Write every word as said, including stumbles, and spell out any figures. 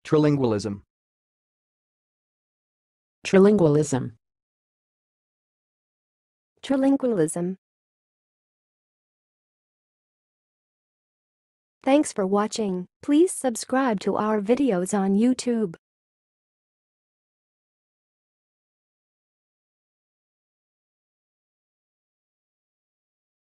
Trilingualism. Trilingualism. Trilingualism. Thanks for watching. Please subscribe to our videos on YouTube.